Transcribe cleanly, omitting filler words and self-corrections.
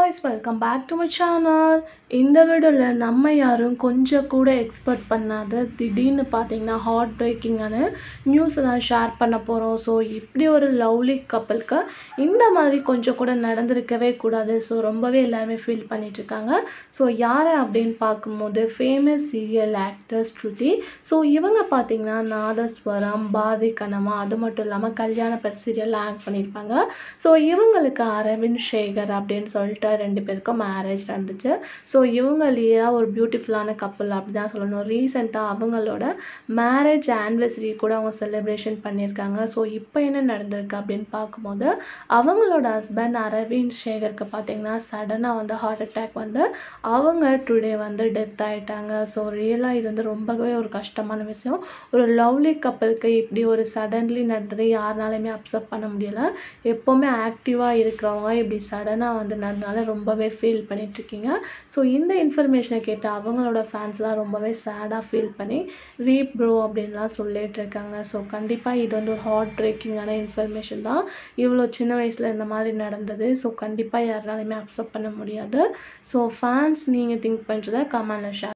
guys, welcome back to my channel. இந்த வீடியோல நம்ம யாரும் கொஞ்சம் கூட எக்ஸ்பெக்ட் பண்ணாத திடீர்னு பாத்தீங்கன்னா ஹார்ட் பிரேக்கிங்கான நியூஸ் தான் ஷேர் பண்ண போறோம். சோ இப்படி ஒரு லவ்லி கப்பலுக்கு இந்த மாதிரி கொஞ்சம் கூட நடந்திருக்கவே கூடாது. சோ ரொம்பவே எல்லாரும் ஃபீல் பண்ணிட்டு இருக்காங்க. சோ யாரை அப்படினு பாக்கும்போது famous serial actor Shruti. So இவங்க பாத்தீங்கன்னா நாதஸ்வரம், பாரதி கண்ணம்மா அது மட்டும் இல்லாம கல்யாண பர் சீரியல்ல ஆக்ட் பண்ணிருப்பாங்க. சோ இவங்களுக்கு அரவிந்த் சேகர் அப்படின்னு சொல்லிட்டு ரெண்டு பேருக்கும் மேரேஜ் நடந்துச்சு. ஸோ இவங்க லியா ஒரு பியூட்டிஃபுல்லான கப்பல் அப்படி தான் சொல்லணும். ரீசெண்டாக அவங்களோட மேரேஜ் ஆனிவர்சரி கூட அவங்க செலிப்ரேஷன் பண்ணியிருக்காங்க. ஸோ இப்போ என்ன நடந்திருக்கு அப்படின்னு பார்க்கும்போது அவங்களோட ஹஸ்பண்ட் அரவிந்த் சேகருக்கு பார்த்தீங்கன்னா சடனாக வந்து ஹார்ட் அட்டாக் வந்து அவங்க டுடே வந்து டெத் ஆகிட்டாங்க. ஸோ ரியலாக இது வந்து ரொம்பவே ஒரு கஷ்டமான விஷயம். ஒரு லவ்லி கப்பலுக்கு இப்படி ஒரு சடன்லி நடந்தது யாருனாலுமே அப்செப்ட் பண்ண முடியல. எப்போவுமே ஆக்டிவாக இருக்கிறவங்க இப்படி சடனாக வந்து நடந்தனால ரொம்பவே ஃபீல் பண்ணிகிட்ருக்கீங்க. ஸோ இந்த இன்ஃபர்மேஷனை கேட்டு அவங்களோட ஃபேன்ஸ்லாம் ரொம்பவே சேடாக ஃபீல் பண்ணி ரீப் ப்ரோ அப்படின்லாம் சொல்லிட்டு இருக்காங்க. ஸோ கண்டிப்பாக இது வந்து ஒரு ஹார்ட் பிரேக்கிங்கான இன்ஃபர்மேஷன் தான். இவ்வளோ சின்ன வயசில் இந்த மாதிரி நடந்தது. ஸோ கண்டிப்பாக யாருனாலுமே அக்செப்ட் பண்ண முடியாது. ஸோ ஃபேன்ஸ் நீங்கள் திங்க் பண்ணுறத கமெண்ட்ல ஷேர்